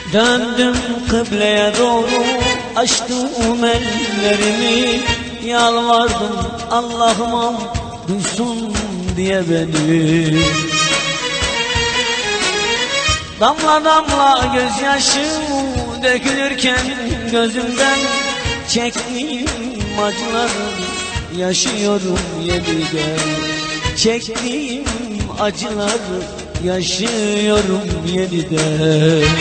Döndüm kıbleye doğru, açtım ellerimi, yalvardım Allah'ıma duysun diye beni. Damla damla gözyaşım dökülürken gözümden, çektiğim acıları yaşıyorum yeniden. Çektiğim acıları yaşıyorum yeniden.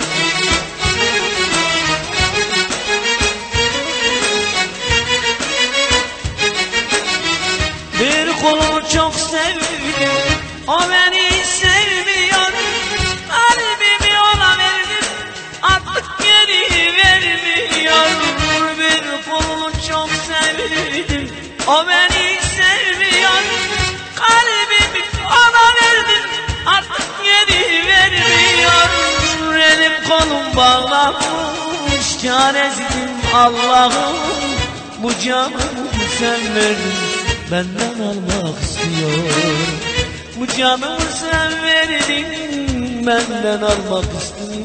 Bir kulu çok sevdim, o beni sevmiyor. Kalbimi ona verdim, artık geri vermiyor. Bir kulu çok sevdim, o beni sevmiyor. Kalbimi ona verdim, artık geri vermiyor. Elim kolum bağlanmış, çaresizim Allah'ım. Bu canımı sen verdin, benden almak istiyor. Bu canımı sen verdin, benden almak istiyor.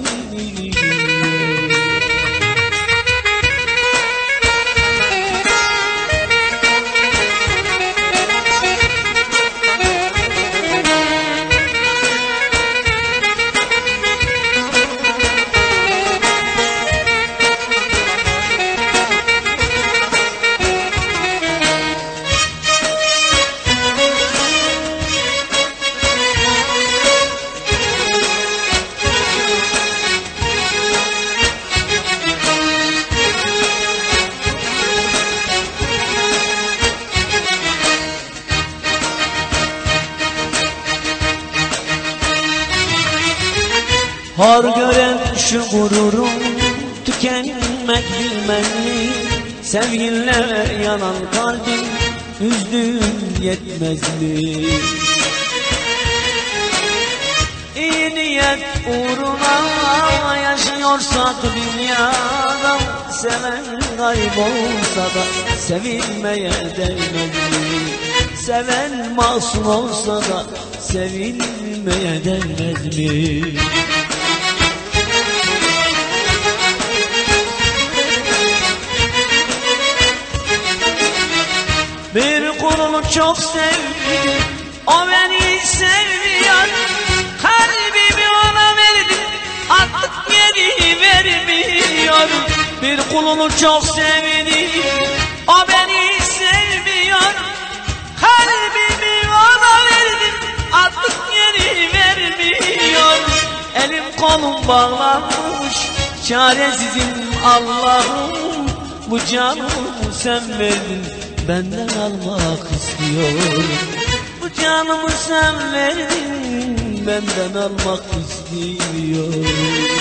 Hor gören şu gururum tükenmek bilmeli. Sevginle yanan kalbim üzdüğün yetmez mi? İyi niyet uğruna yaşıyorsak dünyada, seven kaybolsa da sevilmeye değmez mi? Seven masum olsa da sevilmeye değmez mi? Bir kulunu çok sevdim, o beni sevmiyor. Kalbimi ona verdim, artık geri vermiyor. Bir kulunu çok sevdim, o beni sevmiyor. Kalbimi ona verdim, artık geri vermiyor. Elim kolum bağlanmış, çaresizim Allah'ım. Bu canımı sen verdin, benden almak istiyor. Bu canımı sen verdin, benden almak istiyor.